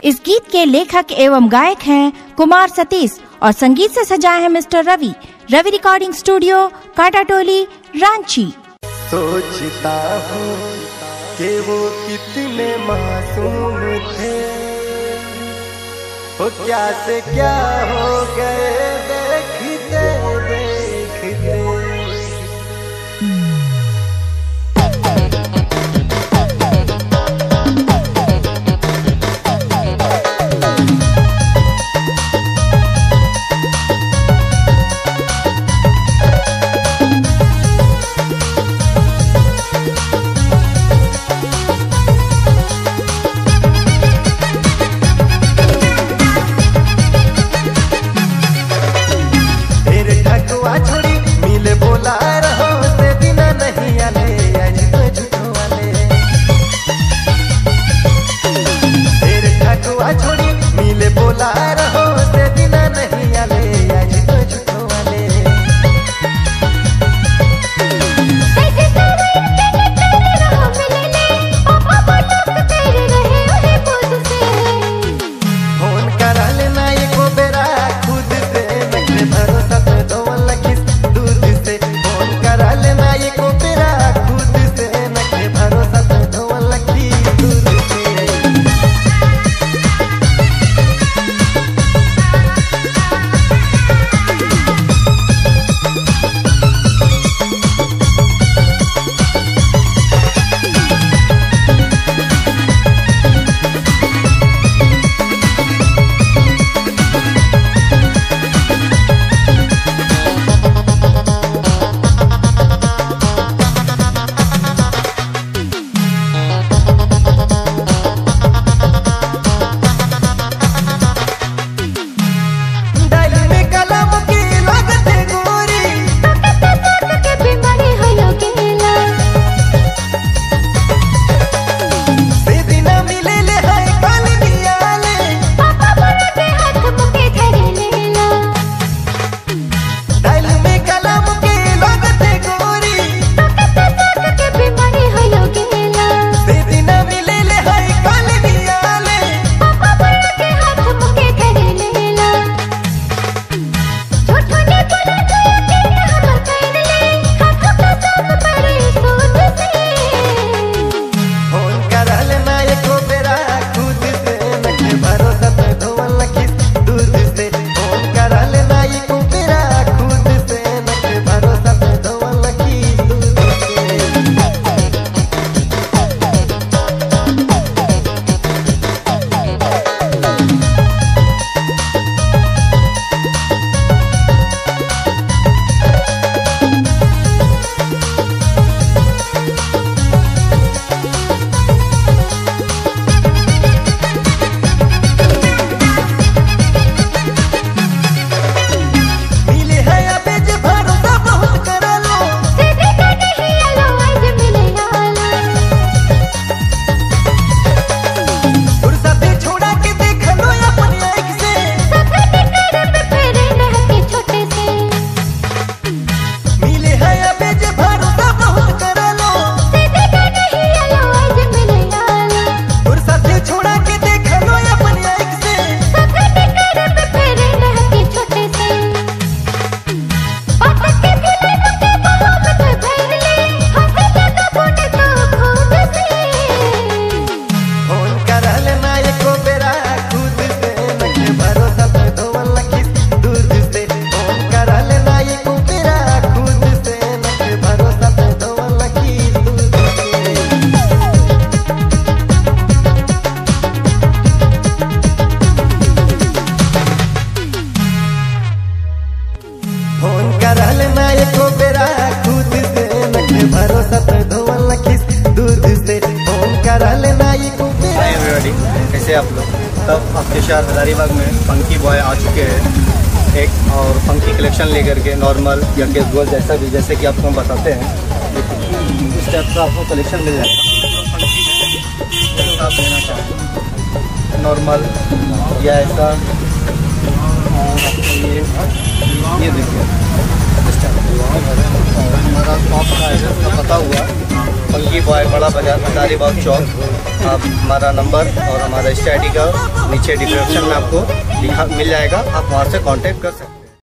इस गीत के लेखक एवं गायक हैं कुमार सतीश और संगीत से सजाए हैं mister Ravi. Ravi recording studio, Kantatoli, Ranchi. सोचता हूँ कि वो कितने मासूम थे, वो क्या से क्या हो गए देखते देखते। छोड़ी मिले बोला रहो से बिना नहीं आले आज तो झूठो वाले। तेरे ठकुआ छोड़ी मिले बोला रहो से बिना नहीं आले आज तो झूठो वाले। फोन करा लेना ये को बेरा खुद से नखरे भरोसा पे दो कैसे आप लोग। तब आपके शहर हजारीबाग में फंकी बॉय आ चुके हैं एक और फंकी कलेक्शन लेकर के, नॉर्मल या कैजुअल जैसा भी, जैसे कि आपको हम बताते हैं इस टाइप का आपको कलेक्शन मिल जाएगा। आप लेना चाहें नॉर्मल या ऐसा, ये देखिए इस टाइप हमारा टॉप का है, पता हुआ फंकी बॉय, बड़ा बाजार, हजारीबाग चौक। आप हमारा नंबर और हमारा इंस्टा ID का नीचे डिस्क्रिप्शन में आपको मिल जाएगा, आप वहाँ से कांटेक्ट कर सकते हैं।